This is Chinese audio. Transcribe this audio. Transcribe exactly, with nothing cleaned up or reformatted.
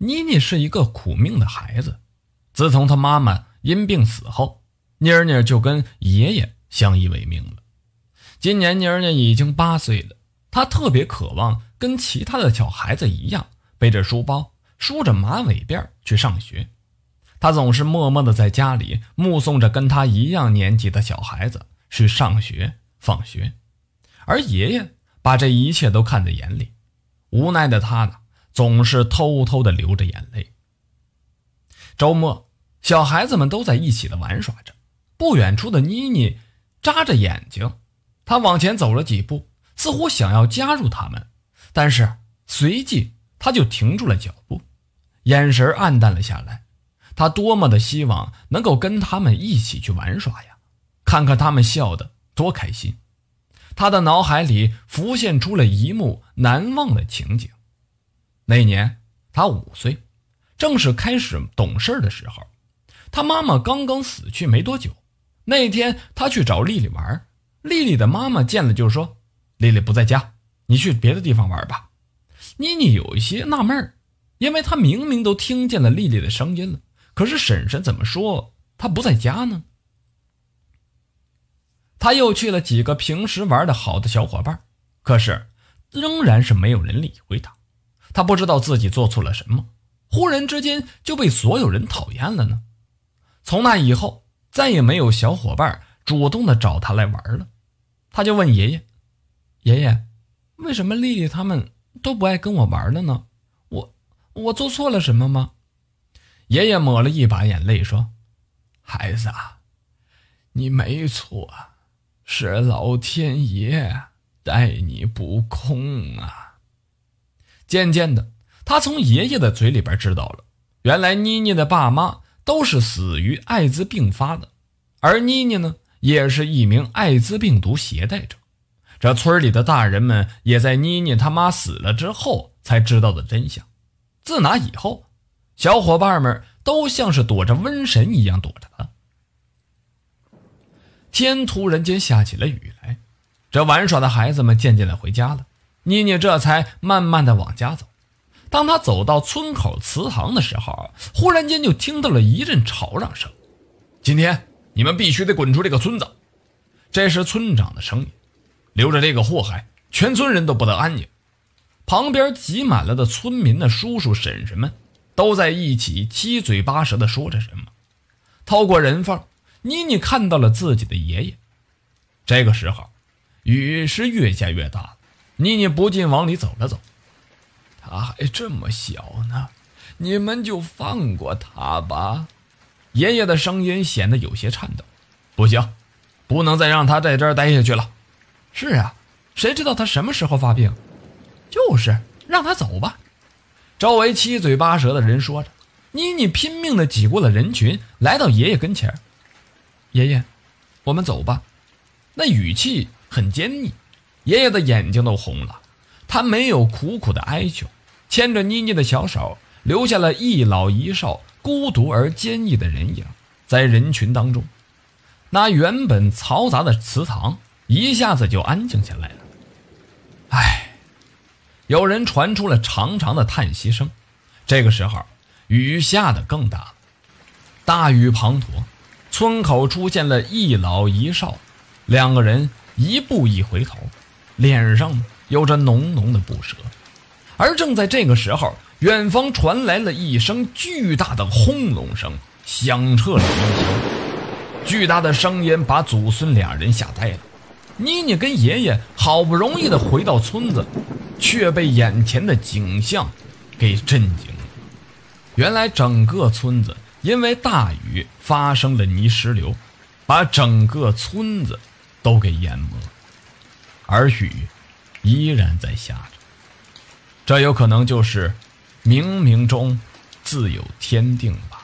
妮妮是一个苦命的孩子，自从她妈妈因病死后，妮儿妮就跟爷爷相依为命了。今年妮儿妮已经八岁了，她特别渴望跟其他的小孩子一样，背着书包，梳着马尾辫去上学。她总是默默地在家里目送着跟她一样年纪的小孩子去上学放学，而爷爷把这一切都看在眼里，无奈的他呢，总是偷偷地流着眼泪。周末，小孩子们都在一起的玩耍着，不远处的妮妮眨着眼睛，她往前走了几步，似乎想要加入他们，但是随即她就停住了脚步，眼神暗淡了下来。她多么的希望能够跟他们一起去玩耍呀，看看他们笑得多开心。她的脑海里浮现出了一幕难忘的情景。那年她五岁，正是开始懂事的时候。她妈妈刚刚死去没多久，那天她去找丽丽玩，丽丽的妈妈见了就说：“丽丽不在家，你去别的地方玩吧。”妮妮有一些纳闷，因为她明明都听见了丽丽的声音了，可是婶婶怎么说她不在家呢？她又去了几个平时玩的好的小伙伴，可是仍然是没有人理会她。她不知道自己做错了什么，忽然之间就被所有人讨厌了呢。从那以后，再也没有小伙伴主动的找她来玩了。她就问爷爷：“爷爷，为什么丽丽他们都不爱跟我玩了呢？我我做错了什么吗？”爷爷抹了一把眼泪说：“孩子啊，你没错，是老天爷待你不公啊。”渐渐的，他从爷爷的嘴里边知道了，原来妮妮的爸妈都是死于艾滋病发的，而妮妮呢，也是一名艾滋病毒携带者。这村里的大人们也在妮妮他妈死了之后才知道的真相。自那以后，小伙伴们都像是躲着瘟神一样躲着他。天突然间下起了雨来，这玩耍的孩子们渐渐的回家了，妮妮这才慢慢的往家走。当他走到村口祠堂的时候，忽然间就听到了一阵吵嚷声：“今天你们必须得滚出这个村子！”这是村长的声音，留着这个祸害，全村人都不得安宁。旁边挤满了的村民的叔叔婶婶们都在一起七嘴八舌地说着什么。透过人缝，妮妮看到了自己的爷爷。这个时候，雨是越下越大了，妮妮不禁往里走了走。他还这么小呢，你们就放过他吧。爷爷的声音显得有些颤抖。不行，不能再让他在这儿待下去了。是啊，谁知道他什么时候发病？就是让他走吧。周围七嘴八舌的人说着，妮妮拼命地挤过了人群，来到爷爷跟前。爷爷，我们走吧。那语气很坚毅，爷爷的眼睛都红了。他没有苦苦的哀求，牵着妮妮的小手，留下了一老一少孤独而坚毅的人影。在人群当中，那原本嘈杂的祠堂一下子就安静下来了。唉，有人传出了长长的叹息声。这个时候，雨下得更大了，大雨滂沱，村口出现了一老一少，两个人一步一回头，脸上有着浓浓的不舍。而正在这个时候，远方传来了一声巨大的轰隆声，响彻了云霄。巨大的声音把祖孙俩人吓呆了。妮妮跟爷爷好不容易的回到村子，却被眼前的景象给震惊了。原来整个村子因为大雨发生了泥石流，把整个村子都给淹没了，而雨依然在下着。这有可能就是冥冥中自有天定吧。